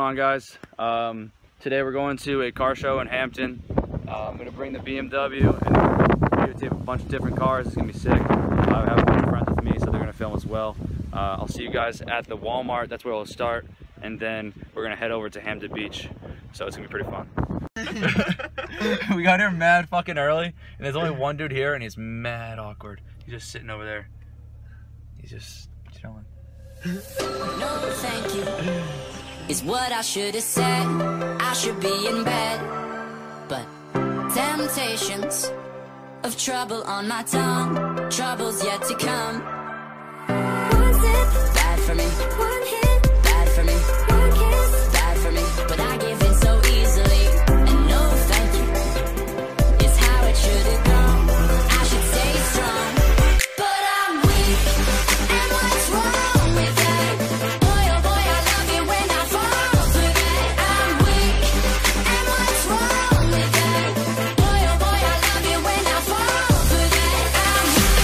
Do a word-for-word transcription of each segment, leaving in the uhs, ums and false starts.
on, guys? Um, today we're going to a car show in Hampton. Uh, I'm gonna bring the B M W and videotape a bunch of different cars. It's gonna be sick. Uh, I have a bunch of friends with me, so they're gonna film as well. Uh, I'll see you guys at the Walmart. That's where we'll start, and then we're gonna head over to Hampton Beach. So it's gonna be pretty fun. We got here mad fucking early, and there's only one dude here, and he's mad awkward. He's just sitting over there. He's just chilling. No, thank you, is what I should have said. I should be in bed, but temptations of trouble on my tongue, troubles yet to come. One sip, bad for me. One hit, bad for me. One kiss, bad for me. But I give in so easily, and no thank you is how it should have gone. I should stay strong, but I'm weak, and what's wrong with that? Boy, oh boy, I love it when I fall for that. I'm weak, and what's wrong with that? Boy, oh boy, I love it when I fall for that. I'm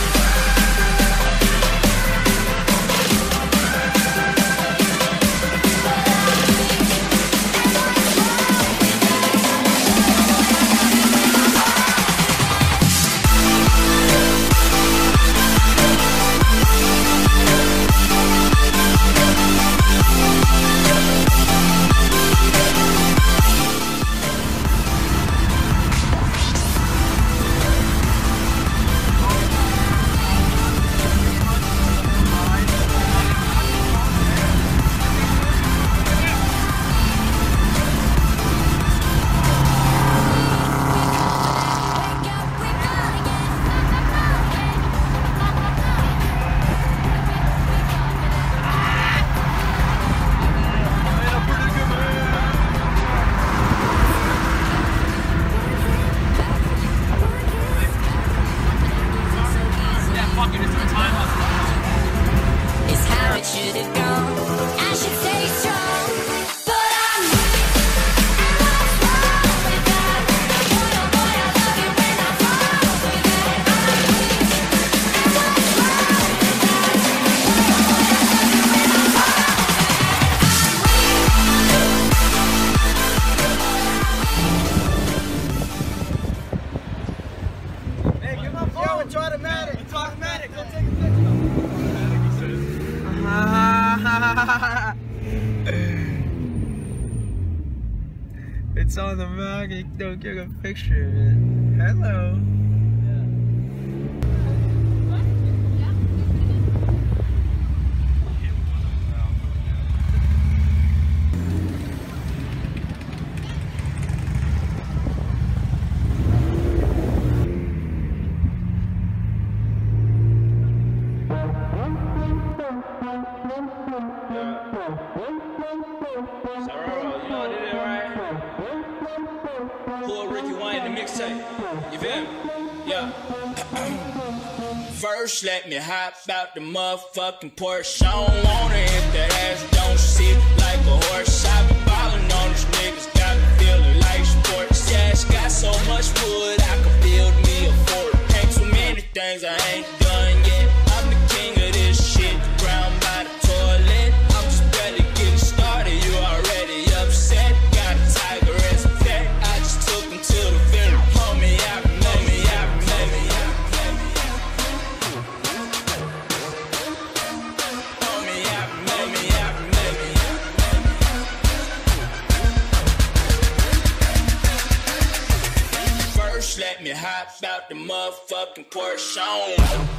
It's on the mag, you don't get a picture of it. Hello. You feel me? Yeah. First, let me hop out the motherfucking Porsche. I don't wanna hit that ass, don't sit like a horse. I be ballin' on these niggas, got me feeling like sports. Yeah, it's got so much wood, I could build me a fort. Ain't too many things I ain't done yet. I'm the king of this shit, ground by the toilet. I'm just barely getting started, you already upset. Got a tiger as a pet, I just took him to the very homie. I let me hop out the motherfucking Porsche on.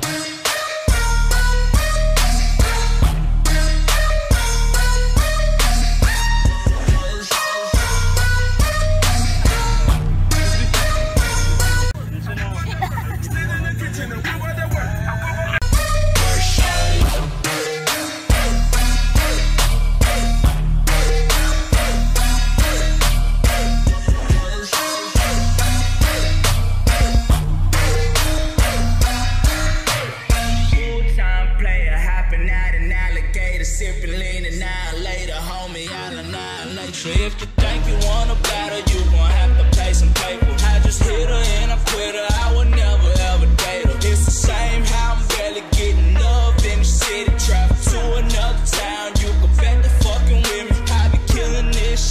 So if you think you wanna battle, you gon' have to pay some paper. I just hit her and I quit her, I would never ever date her. It's the same how I'm barely getting love in the city. Travel to another town, you can bet the fucking with me. I be killing this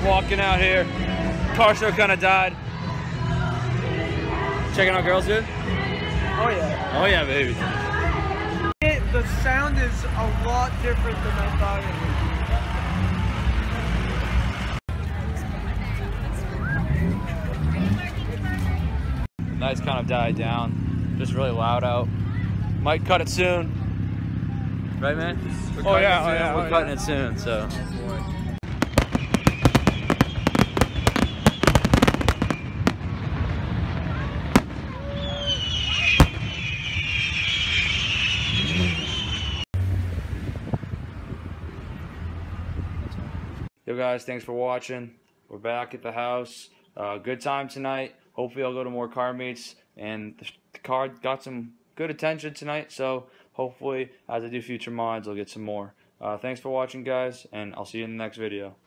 walking out here. Car show kind of died. Checking out girls, dude? Oh yeah. Oh yeah, baby. It, the sound is a lot different than I thought it would be. The nights kind of died down. Just really loud out. Might cut it soon. Right, man? We're Oh cutting yeah, it soon. oh yeah, We're oh cutting yeah. it soon, so. Yo guys, thanks for watching. We're back at the house. Uh, good time tonight. Hopefully I'll go to more car meets, and the, the car got some good attention tonight, so hopefully as I do future mods I'll get some more. Uh, thanks for watching guys, and I'll see you in the next video.